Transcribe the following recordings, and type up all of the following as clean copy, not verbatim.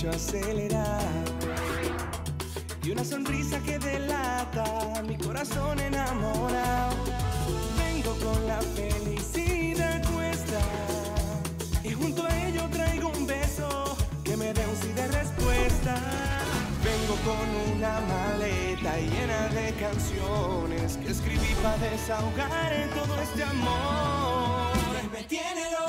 hecho acelerar. Y una sonrisa que delata mi corazón enamorado. Vengo con la felicidad puesta y junto a ello traigo un beso que me dé un sí de respuesta. Vengo con una maleta llena de canciones que escribí para desahogar en todo este amor. Que me tiene loco.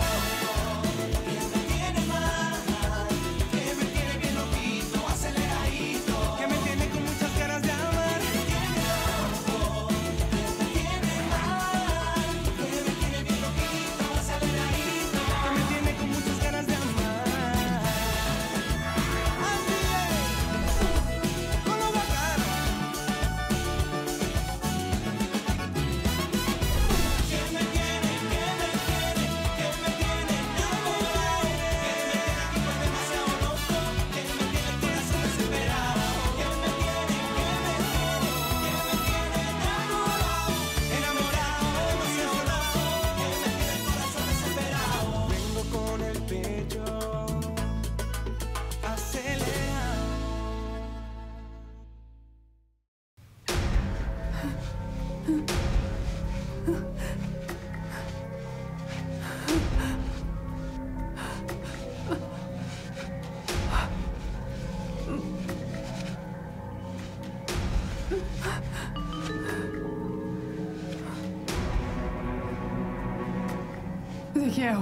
Ezequiel.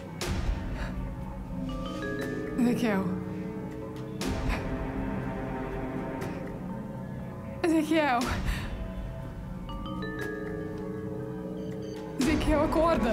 Ezequiel. Ezequiel. Ezequiel, acorda.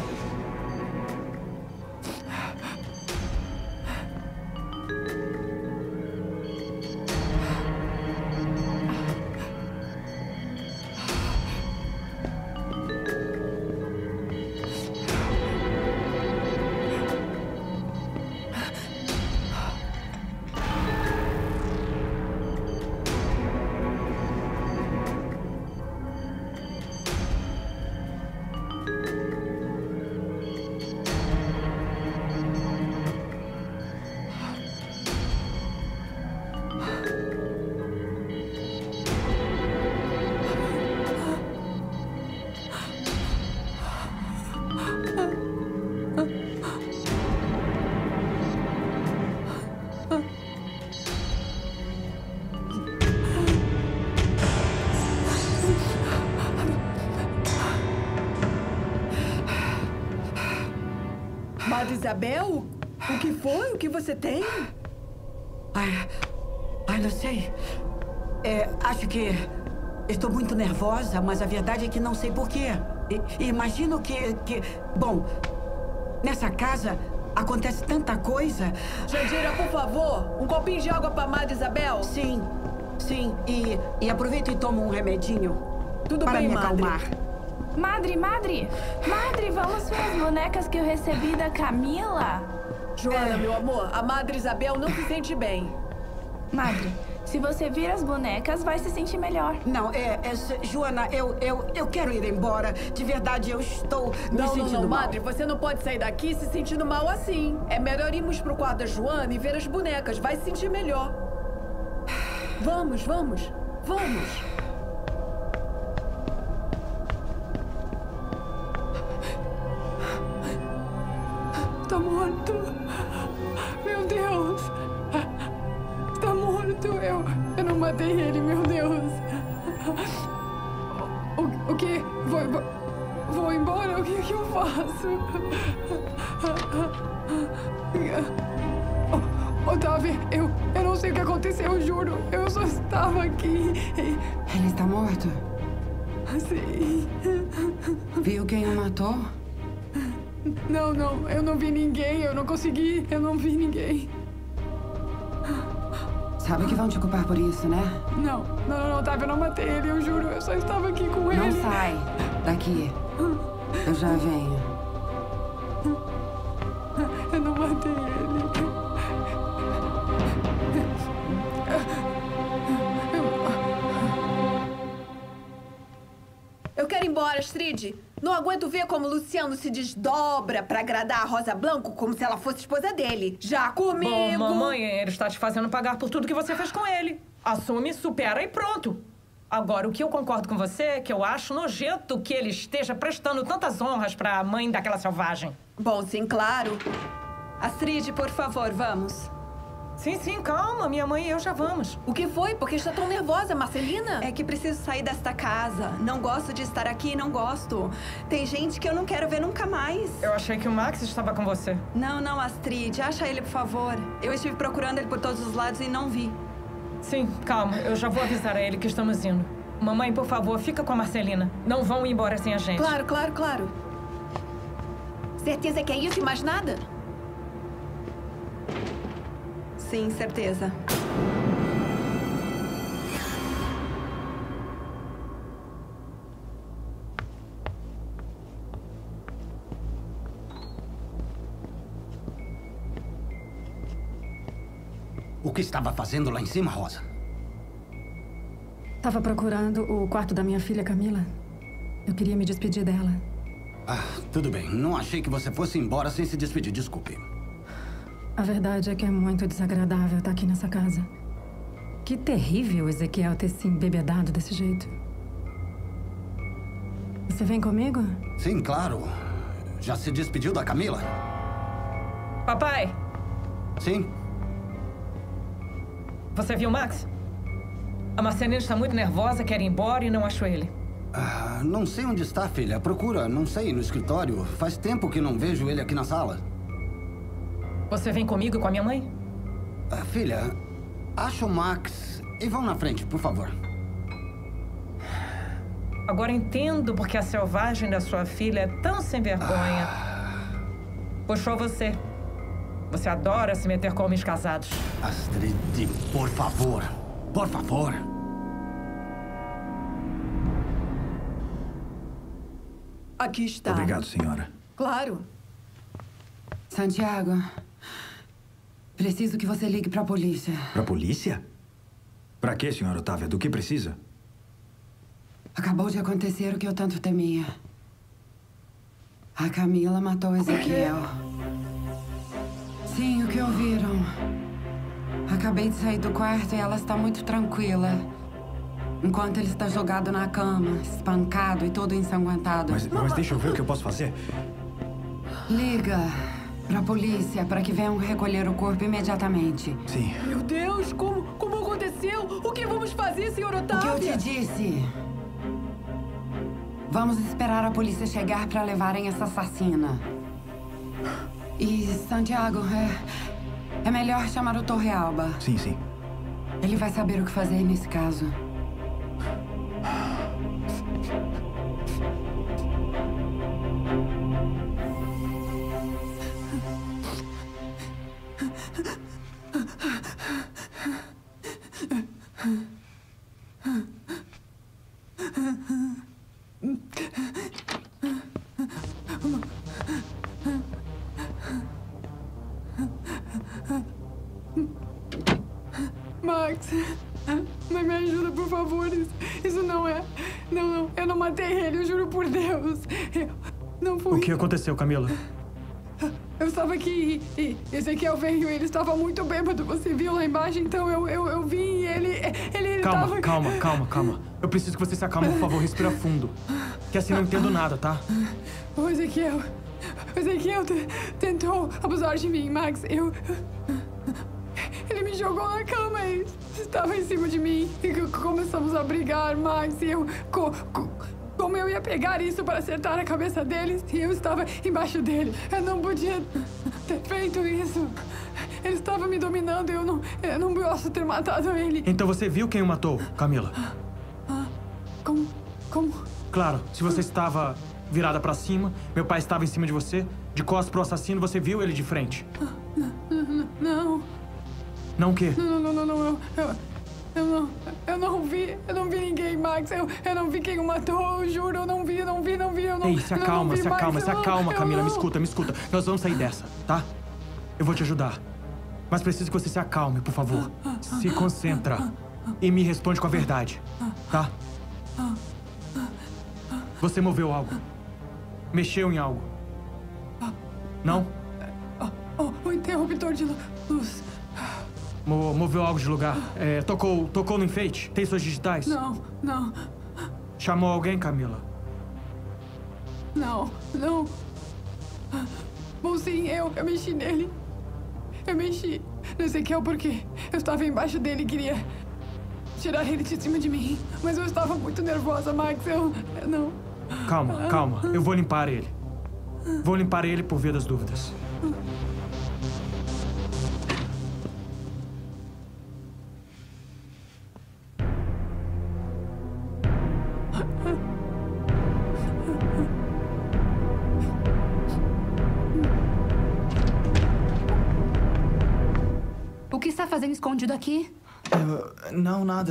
Madre Isabel? O que foi? O que você tem? Ai, não sei. Acho que estou muito nervosa, mas a verdade é que não sei por quê. Imagino que... Bom, nessa casa acontece tanta coisa. Jandira, por favor, um copinho de água para Madre Isabel? Sim. E aproveito e tomo um remedinho. Tudo para bem, me acalmar. Madre, vamos ver as bonecas que eu recebi da Camila? Joana, meu amor, a Madre Isabel não se sente bem. Madre, se você vir as bonecas, vai se sentir melhor. Não, Joana, eu quero ir embora. De verdade, eu estou me sentindo mal. Madre, você não pode sair daqui se sentindo mal assim. É melhor irmos pro quarto da Joana e ver as bonecas. Vai se sentir melhor. Vamos. Está morto. Meu Deus. Está morto. Eu não matei ele, meu Deus. O quê? Vou embora? O que eu faço? Otávio, eu não sei o que aconteceu, eu juro. Eu só estava aqui. Ele está morto? Sim. Viu quem o matou? Não, eu não vi ninguém, eu não vi ninguém. Sabe que vão te culpar por isso, né? Não, Otávio, eu não matei ele, eu juro, eu só estava aqui com ele. Não sai daqui. Eu já venho. Eu não matei ele. Eu quero ir embora. senhora Astrid, não aguento ver como Luciano se desdobra pra agradar a Rosa Blanco como se ela fosse esposa dele. Já comigo... Bom, mamãe, ele está te fazendo pagar por tudo que você fez com ele. Assume, supera e pronto. Agora, o que eu concordo com você é que eu acho nojento que ele esteja prestando tantas honras pra mãe daquela selvagem. Bom, sim, claro. Astrid, por favor, vamos. Sim, calma. Minha mãe e eu já vamos. O que foi? Por que está tão nervosa, Marcelina? É que preciso sair desta casa. Não gosto de estar aqui, não gosto. Tem gente que eu não quero ver nunca mais. Eu achei que o Max estava com você. Não, Astrid. Acha ele, por favor. Eu estive procurando ele por todos os lados e não vi. Sim, calma. Eu já vou avisar a ele que estamos indo. Mamãe, por favor, fica com a Marcelina. Não vão embora sem a gente. Claro. Certeza que é isso e mais nada? Sim, certeza. O que estava fazendo lá em cima, Rosa? Tava procurando o quarto da minha filha, Camila. Eu queria me despedir dela. Ah, tudo bem. Não achei que você fosse embora sem se despedir. Desculpe. A verdade é que é muito desagradável estar aqui nessa casa. Que terrível Ezequiel ter se embebedado desse jeito. Você vem comigo? Sim, claro. Já se despediu da Camila? Papai! Sim. Você viu o Max? A Marcelina está muito nervosa, quer ir embora e não achou ele. Ah, não sei onde está, filha. Procura, não sei, no escritório. Faz tempo que não vejo ele aqui na sala. Você vem comigo e com a minha mãe? Ah, filha, acha o Max e vão na frente, por favor. Agora entendo porque a selvagem da sua filha é tão sem vergonha. Puxou você. Você adora se meter com homens casados. Astrid, por favor. Por favor. Aqui está. Obrigado, senhora. Claro. Santiago, preciso que você ligue pra polícia. Pra polícia? Pra quê, senhora Otávia? Do que precisa? Acabou de acontecer o que eu tanto temia. A Camila matou o Ezequiel. Sim, o que ouviram. Acabei de sair do quarto e ela está muito tranquila. Enquanto ele está jogado na cama, espancado e todo ensanguentado. Mas deixa eu ver o que eu posso fazer. Liga pra polícia para que venham recolher o corpo imediatamente. Sim. Meu Deus, como aconteceu? O que vamos fazer, senhor Otávia? O que eu te disse? Vamos esperar a polícia chegar para levarem essa assassina. E, Santiago, é melhor chamar o Torrealba. Sim. Ele vai saber o que fazer nesse caso. Max, mas me ajuda, por favor. Isso não é... Não, eu não matei ele, eu juro por Deus. Eu não fui... O que aconteceu, Camila? Eu estava aqui e Ezequiel veio e ele estava muito bêbado. Você viu lá embaixo, então eu vim e ele Calma, estava... calma. Eu preciso que você se acalme, por favor, respira fundo. Que assim não entendo nada, tá? O Ezequiel tentou abusar de mim, Max. Ele me jogou na cama e estava em cima de mim. E começamos a brigar, Max. E como eu ia pegar isso para acertar a cabeça deles, e eu estava embaixo dele. Eu não podia ter feito isso. Ele estava me dominando e eu não posso ter matado ele. Então você viu quem o matou, Camila? Como? Claro, se você estava virada pra cima, meu pai estava em cima de você, de costas pro assassino, você viu ele de frente. Não. Não o quê? Não. Eu não vi ninguém, Max. Eu não vi quem o matou, eu juro. Eu não vi. Ei, se acalma, Camila. Me escuta. Nós vamos sair dessa, tá? Eu vou te ajudar. Mas preciso que você se acalme, por favor. Se concentra. E me responde com a verdade, tá? Você moveu algo. Mexeu em algo. Não? O interruptor de luz. Moveu algo de lugar. Tocou no enfeite? Tem suas digitais? Não. Chamou alguém, Camila? Não. Bom, sim, eu mexi nele. Eu mexi. Não sei que é o porquê. Eu estava embaixo dele e queria tirar ele de cima de mim. Mas eu estava muito nervosa, Max. Não. Calma. Eu vou limpar ele. Vou limpar ele por via das dúvidas. O que está fazendo escondido aqui? Não, nada.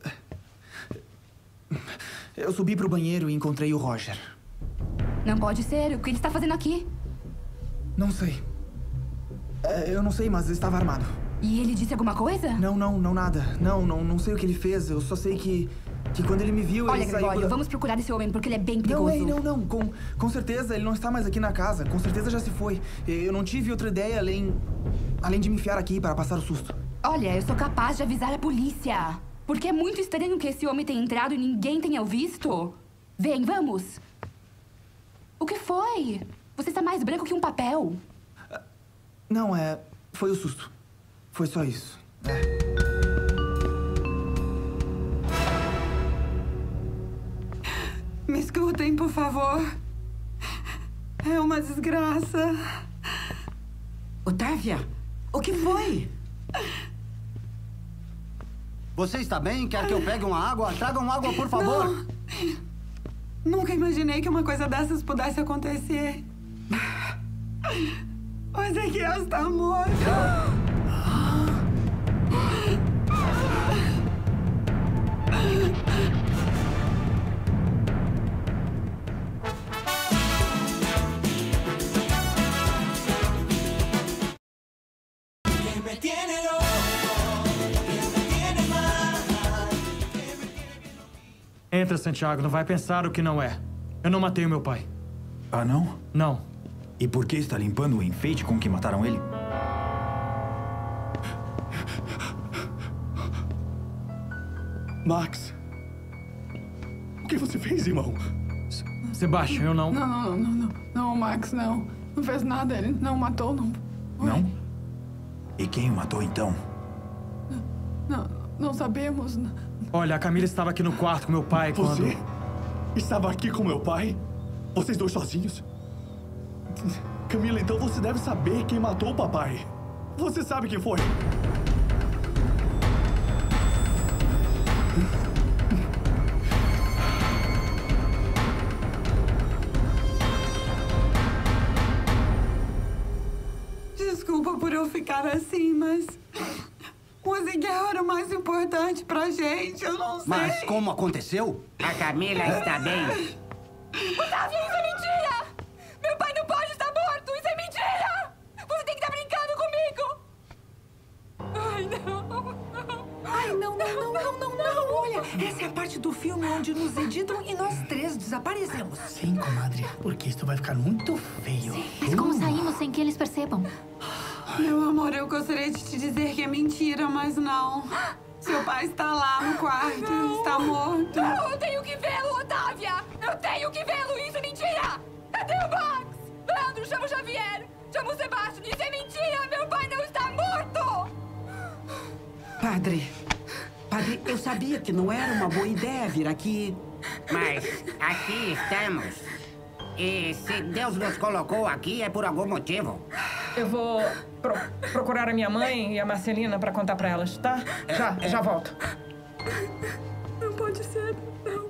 Eu subi pro banheiro e encontrei o Roger. Não pode ser. O que ele está fazendo aqui? Não sei. Eu não sei, mas estava armado. E ele disse alguma coisa? Não, nada. Não sei o que ele fez. Eu só sei que quando ele me viu, Olha, ele saiu... Gregório, vamos procurar esse homem, porque ele é bem perigoso. Não. Com certeza, ele não está mais aqui na casa. Com certeza já se foi. Eu não tive outra ideia além de me enfiar aqui para passar o susto. Olha, eu sou capaz de avisar a polícia. Porque é muito estranho que esse homem tenha entrado e ninguém tenha o visto. Vem, vamos. O que foi? Você está mais branco que um papel. Não, foi o susto. Foi só isso. Me escutem, por favor. É uma desgraça. Otávia, o que foi? Você está bem? Quer que eu pegue uma água? Tragam água, por favor. Não. Nunca imaginei que uma coisa dessas pudesse acontecer. O Ezequiel está morto. Entra, Santiago. Não vai pensar o que não é. Eu não matei o meu pai. Ah, não? Não. E por que está limpando o enfeite com que mataram ele? Max. O que você fez, irmão? Sebastião, eu não... Não, Max, não. Não fez nada, ele não matou, não. Não? E quem o matou, então? Não sabemos. Olha, a Camila estava aqui no quarto com meu pai quando... Você estava aqui com meu pai? Vocês dois sozinhos? Camila, então você deve saber quem matou o papai. Você sabe quem foi? Desculpa por eu ficar assim, mas... O Ezequiel era o mais importante pra gente, eu não sei. Mas como aconteceu? A Camila está bem. Otávia, isso é mentira! Meu pai não pode estar morto! Isso é mentira! Você tem que estar brincando comigo! Ai, não. Olha, essa é a parte do filme onde nos editam e nós três desaparecemos. Sim, comadre, porque isso vai ficar muito feio. Mas como saímos sem que eles percebam? Meu amor, eu gostaria de te dizer que é mentira, mas não. Seu pai está lá no quarto, está morto. Não, eu tenho que vê-lo, Otávia! Eu tenho que vê-lo, isso é mentira! Cadê o Max? Leandro, chama o Xavier! Chama o Sebastião, isso é mentira! Meu pai não está morto! Padre, eu sabia que não era uma boa ideia vir aqui. Mas aqui estamos. E se Deus nos colocou aqui é por algum motivo. Eu vou procurar a minha mãe e a Marcelina para contar para elas, tá? Já volto. Não pode ser, não.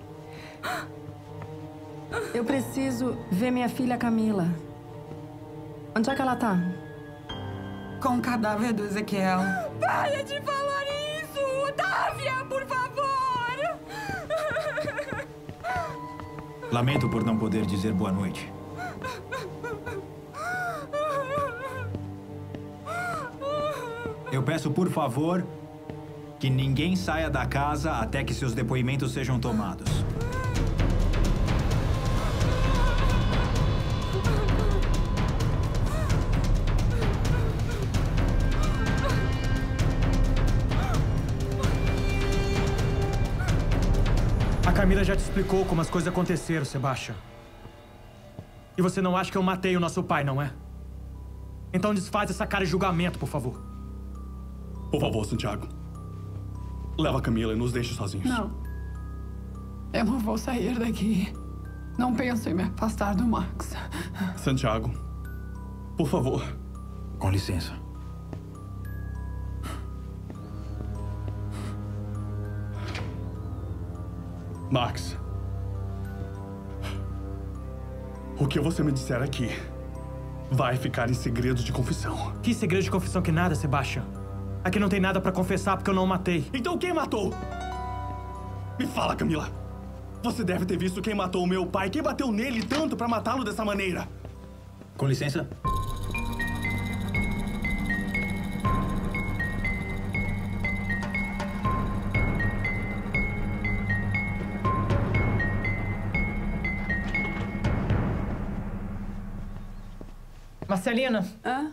Eu preciso ver minha filha Camila. Onde é que ela tá? Com o cadáver do Ezequiel. Para de falar isso! Otávia, por favor! Lamento por não poder dizer boa noite. Eu peço, por favor, que ninguém saia da casa até que seus depoimentos sejam tomados. Camila já te explicou como as coisas aconteceram, Sebastian. E você não acha que eu matei o nosso pai, não é? Então desfaz essa cara de julgamento, por favor. Por favor, Santiago. Leva a Camila e nos deixe sozinhos. Não. Eu não vou sair daqui. Não penso em me afastar do Max. Santiago, por favor. Com licença. Max. O que você me disser aqui vai ficar em segredo de confissão. Que segredo de confissão que nada, Sebastian? Aqui não tem nada pra confessar porque eu não o matei. Então quem matou? Me fala, Camila. Você deve ter visto quem matou o meu pai. Quem bateu nele tanto pra matá-lo dessa maneira? Com licença. Marcelina? Hã?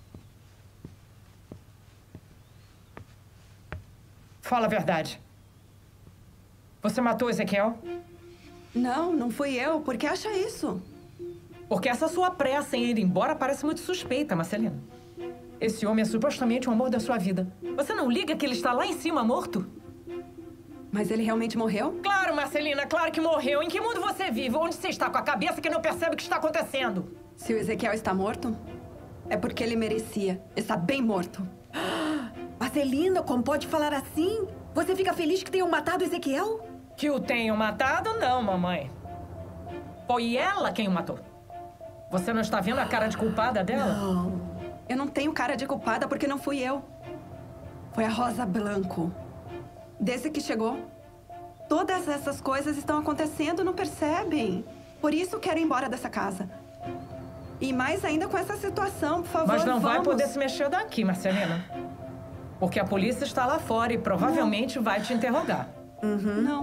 Fala a verdade. Você matou Ezequiel? Não, não fui eu. Por que acha isso? Porque essa sua pressa em ir embora parece muito suspeita, Marcelina. Esse homem é supostamente o amor da sua vida. Você não liga que ele está lá em cima morto? Mas ele realmente morreu? Claro, Marcelina, claro que morreu. Em que mundo você vive? Onde você está com a cabeça que não percebe o que está acontecendo? Se o Ezequiel está morto, é porque ele merecia. Está bem morto. Marcelina, como pode falar assim? Você fica feliz que tenham matado Ezequiel? Que o tenham matado, não, mamãe. Foi ela quem o matou. Você não está vendo a cara de culpada dela? Não. Eu não tenho cara de culpada porque não fui eu. Foi a Rosa Blanco. Desde que chegou. Todas essas coisas estão acontecendo, não percebem? Por isso quero ir embora dessa casa. E mais ainda com essa situação, por favor, Mas não vai vamos. poder se mexer daqui, Marcelina. Porque a polícia está lá fora e provavelmente vai te interrogar. Não.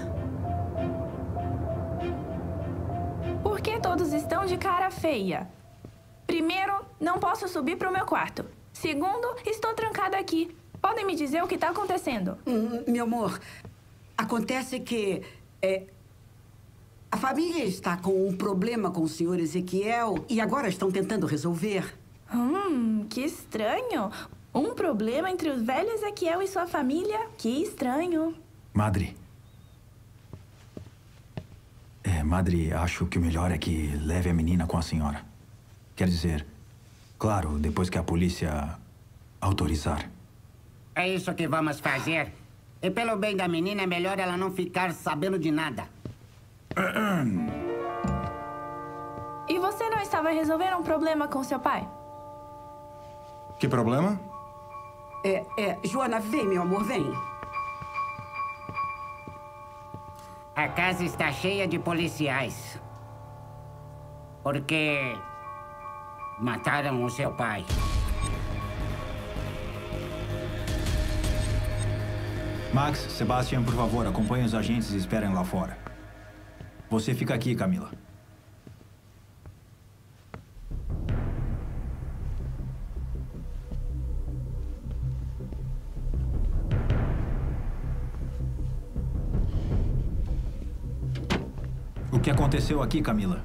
Por que todos estão de cara feia? Primeiro, não posso subir para o meu quarto. Segundo, estou trancada aqui. Podem me dizer o que está acontecendo? Meu amor, acontece que a família está com um problema com o senhor Ezequiel e agora estão tentando resolver. Que estranho. Um problema entre o velho Ezequiel e sua família? Que estranho. Madre. Madre, acho que o melhor é que leve a menina com a senhora. Quer dizer, claro, depois que a polícia autorizar. É isso que vamos fazer. E pelo bem da menina, é melhor ela não ficar sabendo de nada. E você não estava resolvendo um problema com seu pai? Que problema? Joana, vem, meu amor, vem. A casa está cheia de policiais. Porque mataram o seu pai. Max, Sebastian, por favor, acompanhem os agentes e esperem lá fora. Você fica aqui, Camila. O que aconteceu aqui, Camila?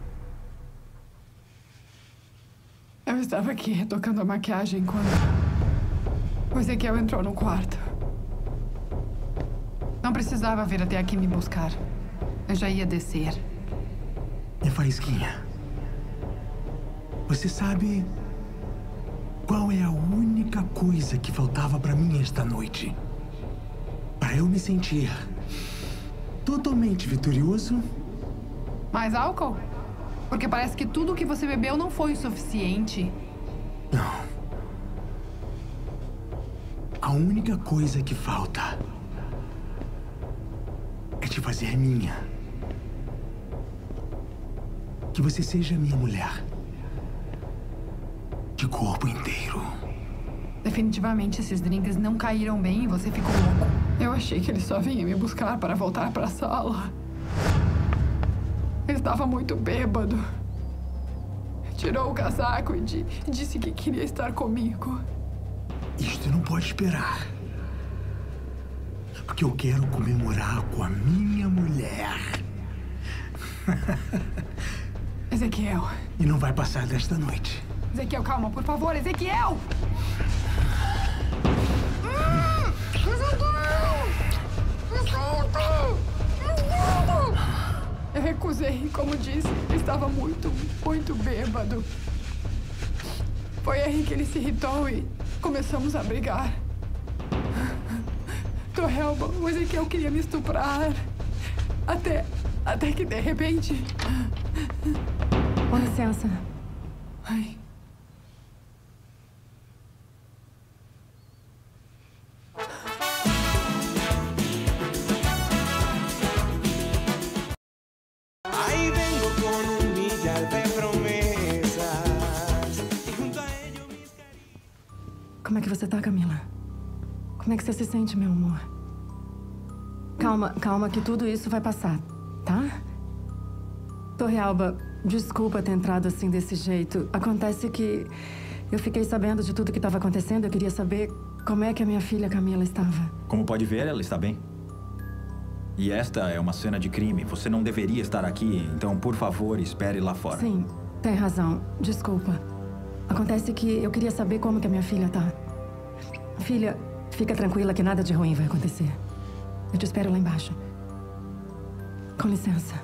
Eu estava aqui retocando a maquiagem quando o Ezequiel entrou no quarto. Não precisava vir até aqui me buscar. Eu já ia descer. Minha Faísquinha, você sabe qual é a única coisa que faltava pra mim esta noite? Para eu me sentir totalmente vitorioso? Mais álcool? Porque parece que tudo o que você bebeu não foi o suficiente. Não. A única coisa que falta é te fazer minha. Que você seja minha mulher. De corpo inteiro. Definitivamente esses drinks não caíram bem e você ficou louco. Eu achei que ele só vinha me buscar para voltar para a sala. Ele estava muito bêbado. Tirou o casaco e disse que queria estar comigo. Isto não pode esperar. Porque eu quero comemorar com a minha mulher. Ezequiel. E não vai passar desta noite. Ezequiel, calma, por favor, Ezequiel! Eu recusei, como disse, estava muito bêbado. Foi aí que ele se irritou e começamos a brigar. Torrealba, o Ezequiel queria me estuprar. Até que, de repente... Com licença. Ai. Ahí vengo con un millar de promesas y junto a ello mis... Como é que você tá, Camila? Como é que você se sente, meu amor? Calma, que tudo isso vai passar, tá? Torrealba, desculpa ter entrado assim desse jeito. Acontece que eu fiquei sabendo de tudo que estava acontecendo. Eu queria saber como é que a minha filha Camila estava. Como pode ver, ela está bem. E esta é uma cena de crime. Você não deveria estar aqui, então, por favor, espere lá fora. Sim, tem razão. Desculpa. Acontece que eu queria saber como que a minha filha tá. Filha, fica tranquila que nada de ruim vai acontecer. Eu te espero lá embaixo. Com licença.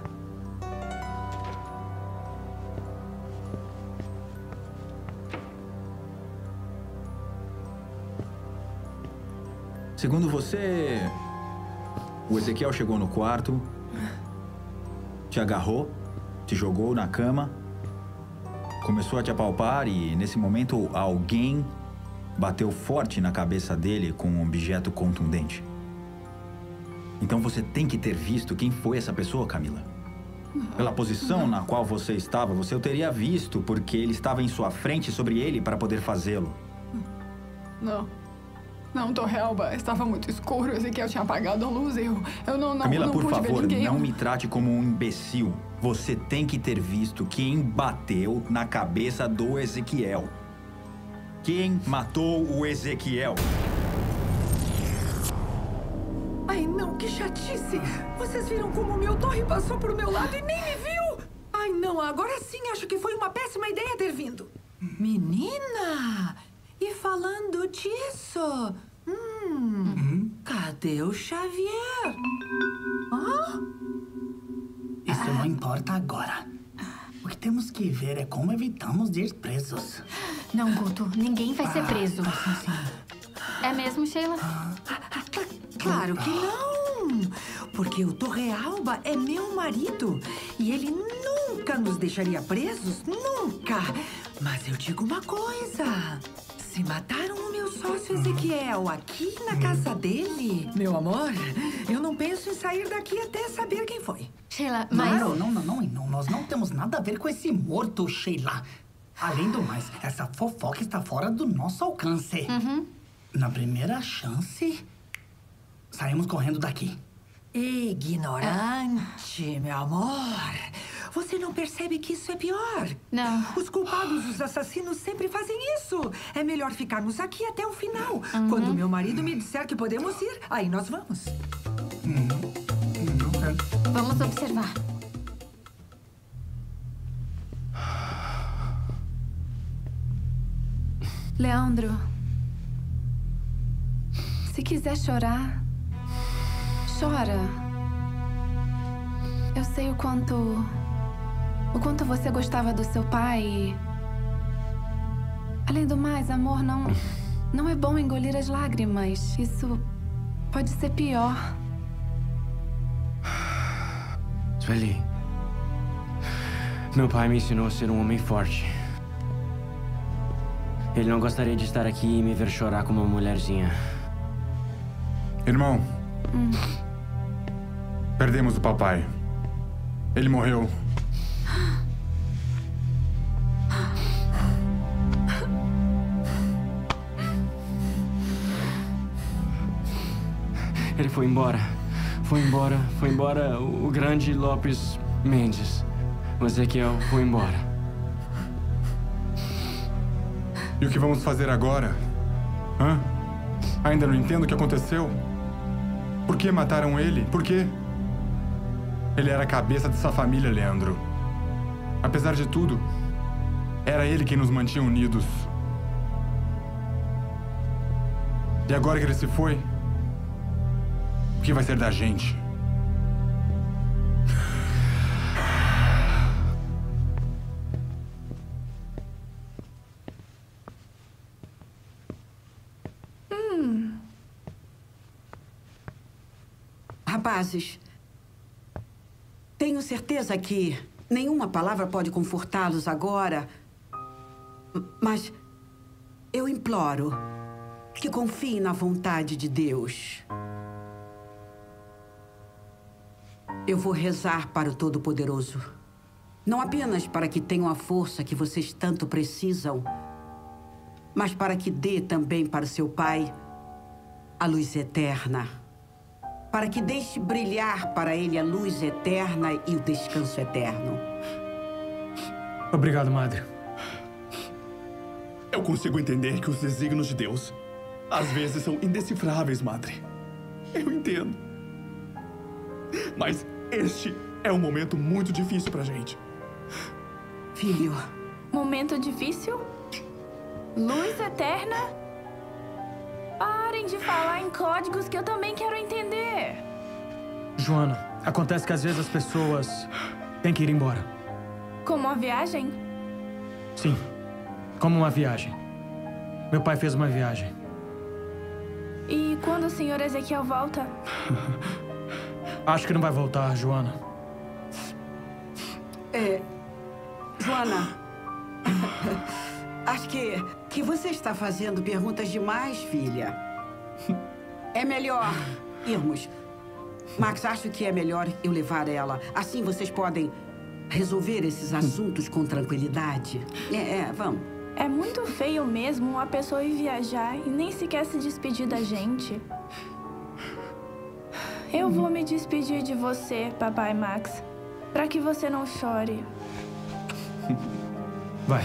Segundo você, o Ezequiel chegou no quarto, te agarrou, te jogou na cama, começou a te apalpar e, nesse momento, alguém bateu forte na cabeça dele com um objeto contundente. Então você tem que ter visto quem foi essa pessoa, Camila. Pela posição na qual você estava, você o teria visto porque ele estava em sua frente sobre ele para poder fazê-lo. Não, Torrealba, estava muito escuro. Ezequiel tinha apagado a luz. Eu não Camila, não por pude favor, ver ninguém. não me trate como um imbecil. Você tem que ter visto quem bateu na cabeça do Ezequiel. Quem matou o Ezequiel? Ai, não, que chatice! Vocês viram como o meu torre passou pro meu lado e nem me viu? Ai, não, agora sim acho que foi uma péssima ideia ter vindo. Menina! E falando disso... Cadê o Xavier? Isso não importa agora. O que temos que ver é como evitamos de ir presos. Não, Guto, ninguém vai ser preso. É mesmo, Sheila? Claro que não! Porque o Torrealba é meu marido. E ele nunca nos deixaria presos. Nunca! Mas eu digo uma coisa. Se mataram o meu sócio Ezequiel aqui na casa dele... Meu amor, eu não penso em sair daqui até saber quem foi. Sheila, mas... Não. Nós não temos nada a ver com esse morto, Sheila. Além do mais, essa fofoca está fora do nosso alcance. Na primeira chance, saímos correndo daqui. Ignorante, meu amor. Você não percebe que isso é pior? Não. Os culpados, os assassinos sempre fazem isso. É melhor ficarmos aqui até o final. Quando meu marido me disser que podemos ir, aí nós vamos. Vamos observar. Leandro, se quiser chorar, chora. Eu sei o quanto você gostava do seu pai e... Além do mais, amor, não é bom engolir as lágrimas. Isso pode ser pior. Sueli, meu pai me ensinou a ser um homem forte. Ele não gostaria de estar aqui e me ver chorar como uma mulherzinha. Irmão, perdemos o papai. Ele morreu. Ele foi embora. Foi embora o grande Lopes Mendes. O Ezequiel foi embora. E o que vamos fazer agora? Ainda não entendo o que aconteceu? Por que mataram ele? Por quê? Ele era a cabeça dessa família, Leandro. Apesar de tudo, era ele quem nos mantinha unidos. E agora que ele se foi, o que vai ser da gente? Rapazes, tenho certeza que nenhuma palavra pode confortá-los agora, mas eu imploro que confiem na vontade de Deus. Eu vou rezar para o Todo-Poderoso, não apenas para que tenham a força que vocês tanto precisam, mas para que dê também para seu pai a luz eterna. Para que deixe brilhar para ele a luz eterna e o descanso eterno. Obrigado, Madre. Eu consigo entender que os desígnios de Deus às vezes são indecifráveis, Madre. Eu entendo. Mas este é um momento muito difícil pra gente. Filho. Momento difícil? Luz eterna? Parem de falar em códigos que eu também quero entender. Joana, acontece que às vezes as pessoas têm que ir embora. Como uma viagem? Sim, como uma viagem. Meu pai fez uma viagem. E quando o senhor Ezequiel volta? Acho que não vai voltar, Joana. Joana, acho que você está fazendo perguntas demais, filha. É melhor irmos. Max, acho que é melhor eu levar ela. Assim vocês podem resolver esses assuntos com tranquilidade. Vamos. É muito feio mesmo uma pessoa ir viajar e nem sequer se despedir da gente. Eu vou me despedir de você, papai Max, para que você não chore. Vai.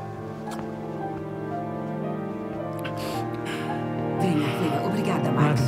Venha. Obrigada, Max.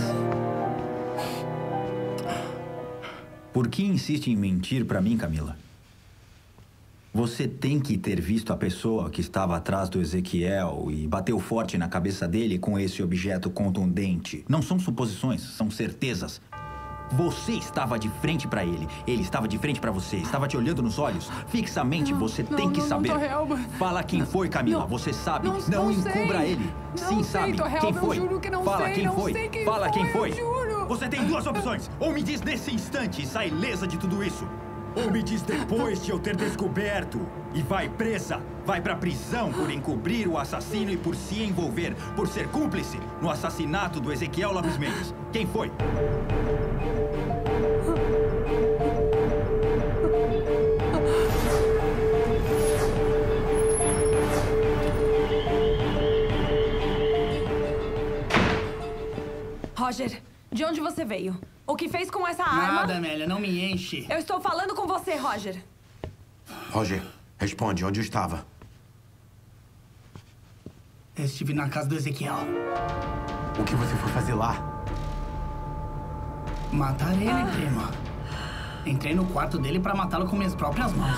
Por que insiste em mentir pra mim, Camila? Você tem que ter visto a pessoa que estava atrás do Ezequiel e bateu forte na cabeça dele com esse objeto contundente. Não são suposições, são certezas. Você estava de frente pra ele. Ele estava de frente pra você. Estava te olhando nos olhos. Fixamente, você tem que saber. Fala quem foi, Camila. Você sabe. Não encubra ele. Sim, sabe. Quem foi? Fala quem foi. Fala quem foi. Você tem duas opções. Ou me diz nesse instante e sai ilesa de tudo isso. Ou me diz depois de eu ter descoberto e vai presa, vai pra prisão por encobrir o assassino e por se envolver, por ser cúmplice no assassinato do Ezequiel Lopes Mendes. Quem foi? Roger, de onde você veio? O que fez com essa arma? Nada, Amélia, não me enche. Eu estou falando com você, Roger. Roger, responde, onde eu estava? Eu estive na casa do Ezequiel. O que você foi fazer lá? Matar ele, prima. Entrei no quarto dele pra matá-lo com minhas próprias mãos.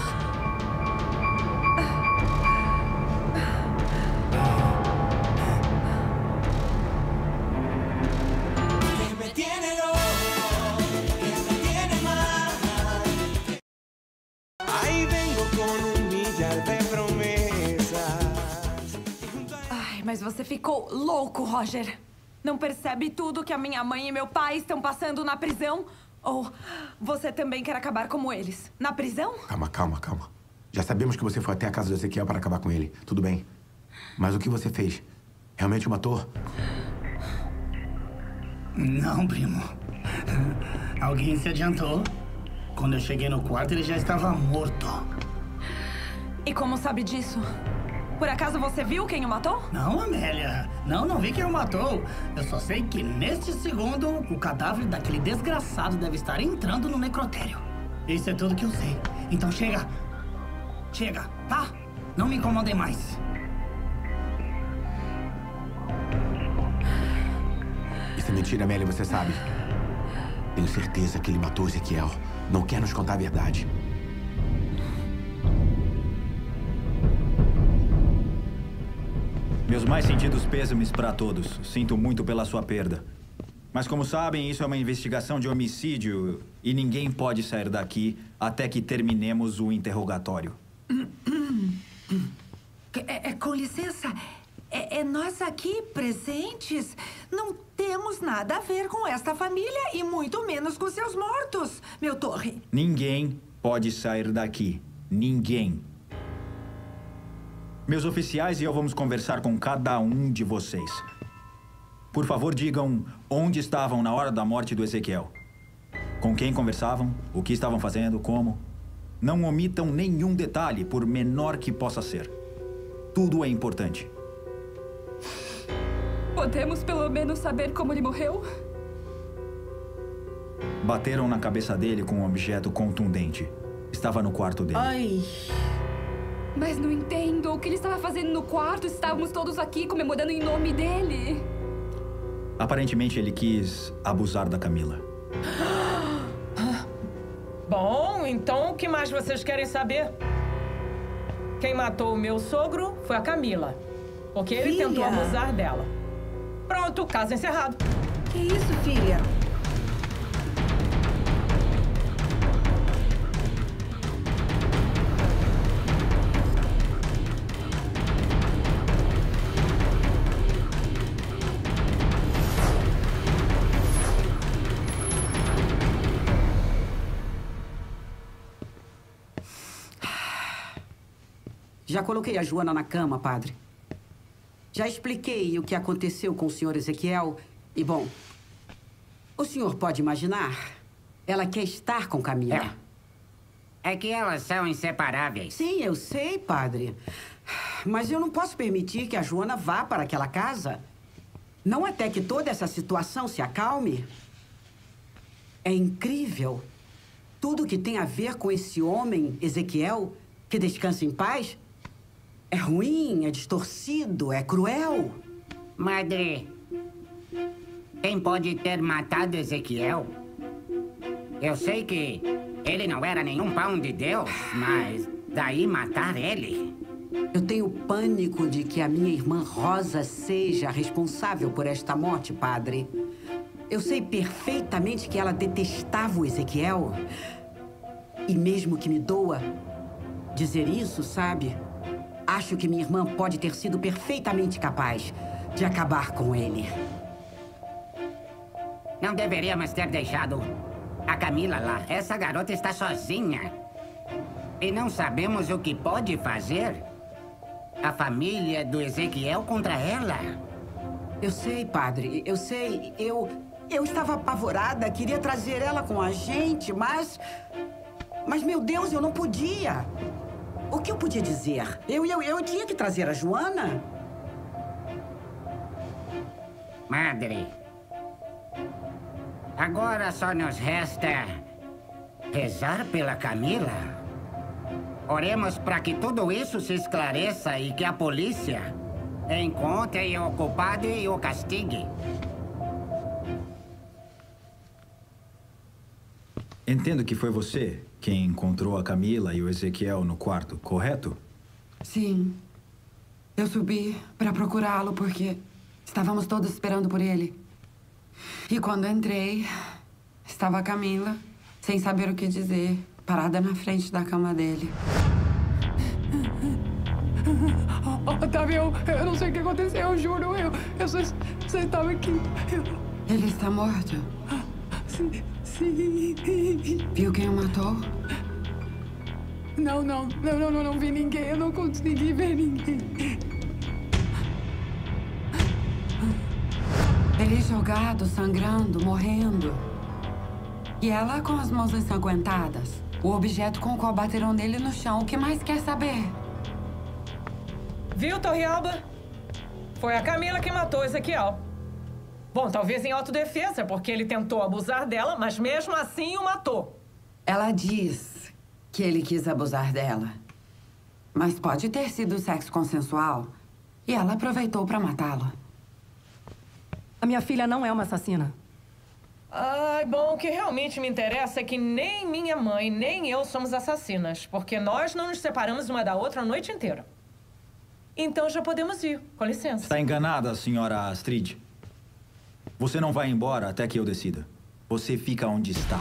Mas você ficou louco, Roger. Não percebe tudo que a minha mãe e meu pai estão passando na prisão? Ou você também quer acabar como eles? Na prisão? Calma. Já sabemos que você foi até a casa do Ezequiel para acabar com ele. Tudo bem. Mas o que você fez? Realmente o matou? Não, primo. Alguém se adiantou. Quando eu cheguei no quarto, ele já estava morto. E como sabe disso? Por acaso você viu quem o matou? Não, Amélia. Não vi quem o matou. Eu só sei que, neste segundo, o cadáver daquele desgraçado deve estar entrando no necrotério. Isso é tudo que eu sei. Então chega. Chega, tá? Não me incomodem mais. Isso é mentira, Amélia, você sabe. Tenho certeza que ele matou Ezequiel. Não quer nos contar a verdade. Meus mais sentidos pêsames para todos. Sinto muito pela sua perda. Mas como sabem, isso é uma investigação de homicídio e ninguém pode sair daqui até que terminemos o interrogatório. Com licença, nós aqui presentes não temos nada a ver com esta família e muito menos com seus mortos, meu Torre. Ninguém pode sair daqui. Ninguém. Meus oficiais e eu vamos conversar com cada um de vocês. Por favor, digam onde estavam na hora da morte do Ezequiel. Com quem conversavam, o que estavam fazendo, como. Não omitam nenhum detalhe, por menor que possa ser. Tudo é importante. Podemos pelo menos saber como ele morreu? Bateram na cabeça dele com um objeto contundente. Estava no quarto dele. Ai. Mas não entendo o que ele estava fazendo no quarto. Estávamos todos aqui comemorando em nome dele. Aparentemente, ele quis abusar da Camila. Bom, então o que mais vocês querem saber? Quem matou o meu sogro foi a Camila. Porque ele tentou abusar dela. Pronto, caso encerrado. Que isso, filha? Já coloquei a Joana na cama, padre. Já expliquei o que aconteceu com o senhor Ezequiel. E, bom, o senhor pode imaginar, ela quer estar com Camila. É que elas são inseparáveis. Sim, eu sei, padre. Mas eu não posso permitir que a Joana vá para aquela casa. Não até que toda essa situação se acalme. É incrível. Tudo que tem a ver com esse homem, Ezequiel, que descansa em paz, é ruim, é distorcido, é cruel. Madre, quem pode ter matado Ezequiel? Eu sei que ele não era nenhum pão de Deus, mas daí matar ele? Eu tenho pânico de que a minha irmã Rosa seja responsável por esta morte, padre. Eu sei perfeitamente que ela detestava o Ezequiel. E mesmo que me doa dizer isso, sabe? Acho que minha irmã pode ter sido perfeitamente capaz de acabar com ele. Não deveríamos ter deixado a Camila lá. Essa garota está sozinha. E não sabemos o que pode fazer a família do Ezequiel contra ela. Eu sei, padre. Eu sei. Eu estava apavorada. Queria trazer ela com a gente, mas... Mas, meu Deus, eu não podia. O que eu podia dizer? Eu tinha que trazer a Joana? Madre, agora só nos resta rezar pela Camila. Oremos para que tudo isso se esclareça e que a polícia encontre o culpado e o castigue. Entendo que foi você quem encontrou a Camila e o Ezequiel no quarto, correto? Sim. Eu subi para procurá-lo porque estávamos todos esperando por ele. E quando entrei, estava a Camila, sem saber o que dizer, parada na frente da cama dele. Otávio, eu não sei o que aconteceu, eu juro. Eu só estava aqui. Ele está morto? Sim. Viu quem o matou? Não vi ninguém. Eu não consegui ver ninguém. Ele jogado, sangrando, morrendo. E ela com as mãos ensanguentadas. O objeto com o qual bateram nele no chão. O que mais quer saber? Viu, Torrealba? Foi a Camila que matou Ezequiel. Bom, talvez em autodefesa, porque ele tentou abusar dela, mas mesmo assim o matou. Ela diz que ele quis abusar dela. Mas pode ter sido sexo consensual. E ela aproveitou para matá-lo. A minha filha não é uma assassina. Ai, bom, o que realmente me interessa é que nem minha mãe, nem eu somos assassinas. Porque nós não nos separamos uma da outra a noite inteira. Então já podemos ir. Com licença. Está enganada, senhora Astrid. Você não vai embora até que eu decida. Você fica onde está.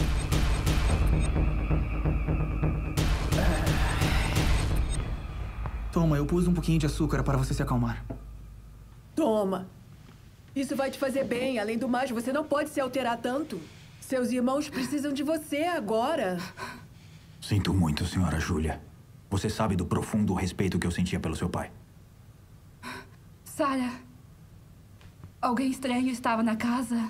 Toma, eu pus um pouquinho de açúcar para você se acalmar. Toma. Isso vai te fazer bem. Além do mais, você não pode se alterar tanto. Seus irmãos precisam de você agora. Sinto muito, senhora Júlia. Você sabe do profundo respeito que eu sentia pelo seu pai. Sarah, alguém estranho estava na casa?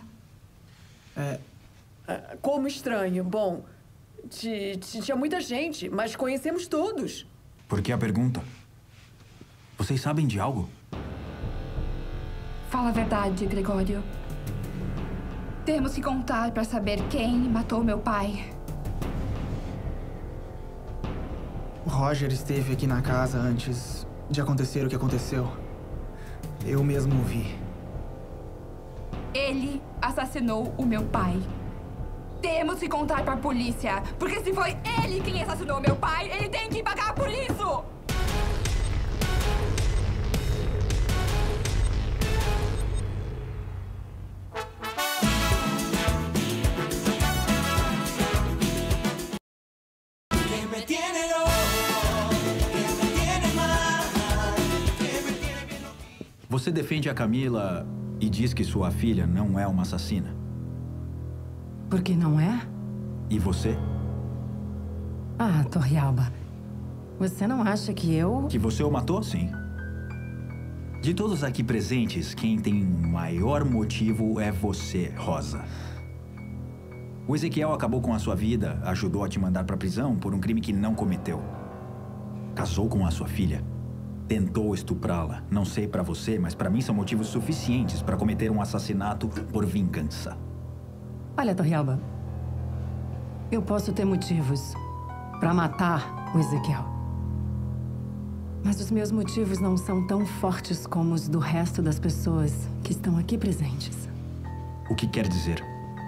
Como estranho? Bom, tinha muita gente, mas conhecemos todos. Por que a pergunta? Vocês sabem de algo? Fala a verdade, Gregório. Temos que contar para saber quem matou meu pai. O Roger esteve aqui na casa antes de acontecer o que aconteceu. Eu mesmo o vi. Ele assassinou o meu pai. Temos que contar para a polícia, porque se foi ele quem assassinou meu pai, ele tem que pagar por isso! Você defende a Camila e diz que sua filha não é uma assassina. Por que não é? E você? Ah, Torrealba. Você não acha que eu... Que você o matou, sim. De todos aqui presentes, quem tem o maior motivo é você, Rosa. O Ezequiel acabou com a sua vida, ajudou a te mandar pra prisão por um crime que não cometeu. Casou com a sua filha. Tentou estuprá-la. Não sei pra você, mas pra mim são motivos suficientes pra cometer um assassinato por vingança. Olha, Torrealba. Eu posso ter motivos pra matar o Ezequiel. Mas os meus motivos não são tão fortes como os do resto das pessoas que estão aqui presentes. O que quer dizer?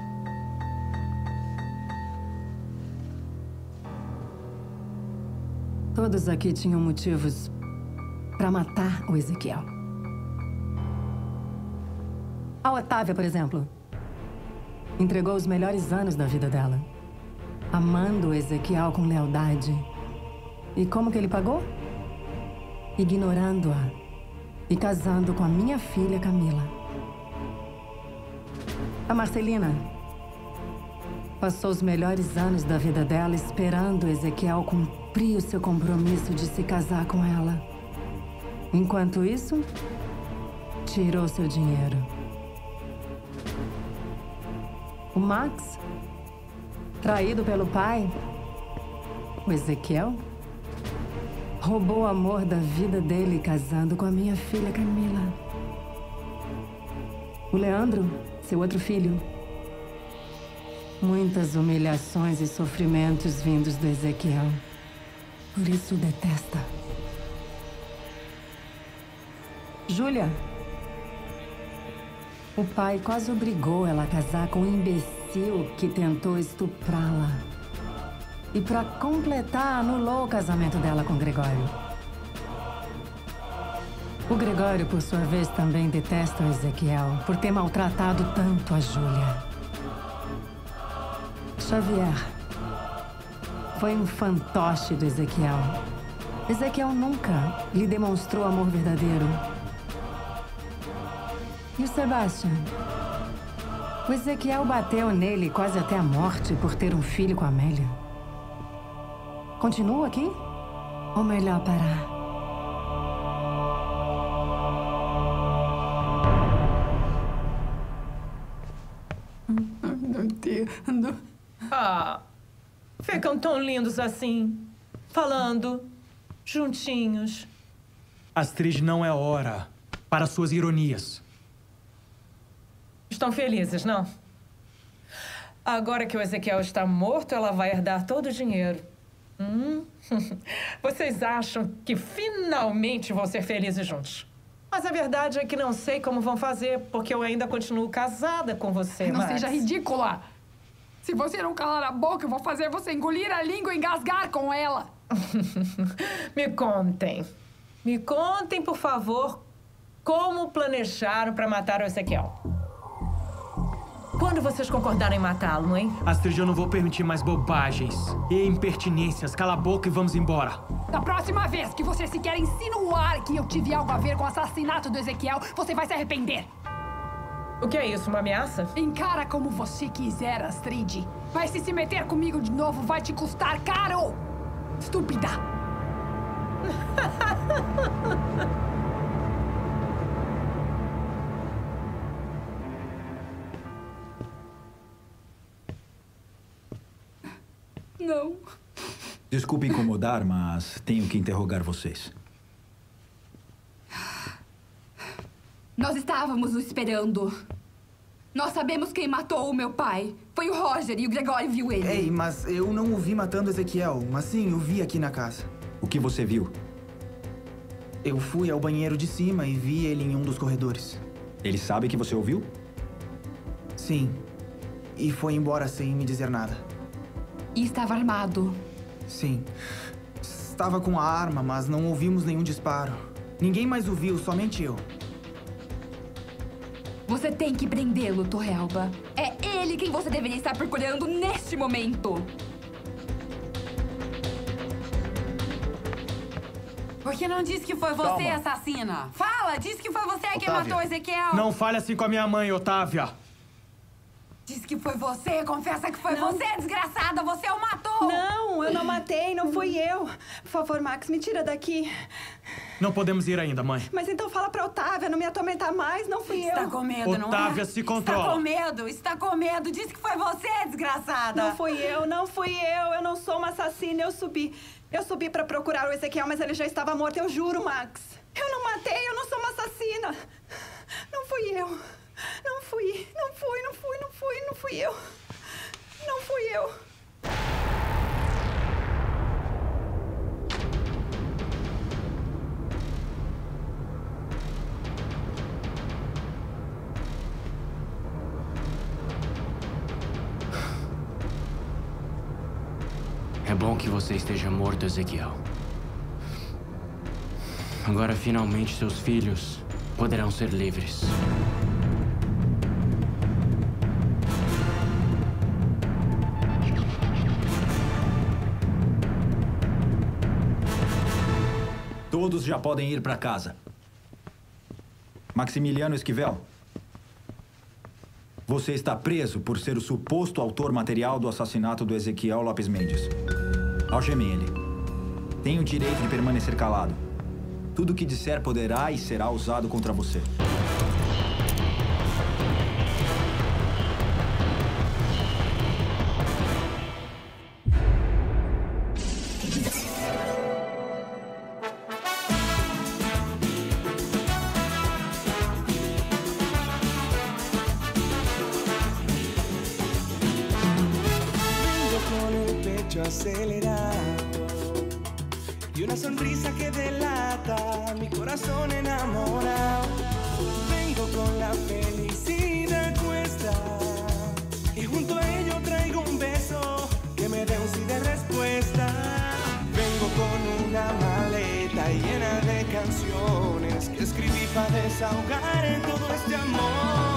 Todos aqui tinham motivos para matar o Ezequiel. A Otávia, por exemplo, entregou os melhores anos da vida dela, amando o Ezequiel com lealdade. E como que ele pagou? Ignorando-a e casando com a minha filha Camila. A Marcelina passou os melhores anos da vida dela esperando o Ezequiel cumprir o seu compromisso de se casar com ela. Enquanto isso, tirou seu dinheiro. O Max, traído pelo pai, o Ezequiel, roubou o amor da vida dele casando com a minha filha Camila. O Leandro, seu outro filho, muitas humilhações e sofrimentos vindos do Ezequiel. Por isso o detesta. Júlia, o pai quase obrigou ela a casar com um imbecil que tentou estuprá-la. E para completar, anulou o casamento dela com Gregório. O Gregório, por sua vez, também detesta o Ezequiel por ter maltratado tanto a Júlia. Xavier foi um fantoche do Ezequiel. Ezequiel nunca lhe demonstrou amor verdadeiro. E o Sebastian? O Ezequiel bateu nele quase até a morte por ter um filho com a Amélia. Continua aqui? Ou melhor parar? Não entendo. Ah, ficam tão lindos assim, falando, juntinhos. Astrid, não é hora para suas ironias. Estão felizes, não? Agora que o Ezequiel está morto, ela vai herdar todo o dinheiro. Vocês acham que finalmente vão ser felizes juntos? Mas a verdade é que não sei como vão fazer, porque eu ainda continuo casada com você, Não Max. seja ridícula. Se você não calar a boca, eu vou fazer você engolir a língua e engasgar com ela. Me contem. Me contem, por favor, como planejaram para matar o Ezequiel. Quando vocês concordaram em matá-lo, hein? Astrid, eu não vou permitir mais bobagens e impertinências. Cala a boca e vamos embora. Da próxima vez que você sequer insinuar que eu tive algo a ver com o assassinato do Ezequiel, você vai se arrepender. O que é isso, uma ameaça? Encara como você quiser, Astrid. Mas se meter comigo de novo, vai te custar caro. Estúpida. Não. Desculpe incomodar, mas tenho que interrogar vocês. Nós estávamos o esperando. Nós sabemos quem matou o meu pai. Foi o Roger e o Gregório viu ele. Ei, mas eu não o vi matando Ezequiel. Mas sim, o vi aqui na casa. O que você viu? Eu fui ao banheiro de cima e vi ele em um dos corredores. Ele sabe que você ouviu? Sim. E foi embora sem me dizer nada. E estava armado. Sim. Estava com a arma, mas não ouvimos nenhum disparo. Ninguém mais o viu, somente eu. Você tem que prendê-lo, Torrealba. É ele quem você deveria estar procurando neste momento. Por que não disse que foi você, Calma. assassina? Fala, diz que foi você quem Otávia. matou Ezequiel. Não fale assim com a minha mãe, Otávia. Diz que foi você, confessa que foi você, desgraçada, você o matou. Não, eu não matei, não fui eu. Por favor, Max, me tira daqui. Não podemos ir ainda, mãe. Mas então fala pra Otávia não me atormentar mais, não fui eu. Está com medo, não é? Otávia, se controla. Está com medo. Diz que foi você, desgraçada. Não fui eu, não fui eu. Eu não sou uma assassina, eu subi. Eu subi pra procurar o Ezequiel, mas ele já estava morto, eu juro, Max. Eu não matei, eu não sou uma assassina. Não fui eu. Não fui, não fui eu. Não fui eu. É bom que você esteja morto, Ezequiel. Agora, finalmente, seus filhos poderão ser livres. Todos já podem ir para casa. Maximiliano Esquivel, você está preso por ser o suposto autor material do assassinato do Ezequiel Lopes Mendes. Algemem ele. Tem o direito de permanecer calado. Tudo o que disser poderá e será usado contra você. Acelerado y una sonrisa que delata mi corazón enamorado. Vengo con la felicidad cuesta y junto a ello traigo un beso que me dé un sí de respuesta. Vengo con una maleta llena de canciones que escribí para desahogar en todo este amor.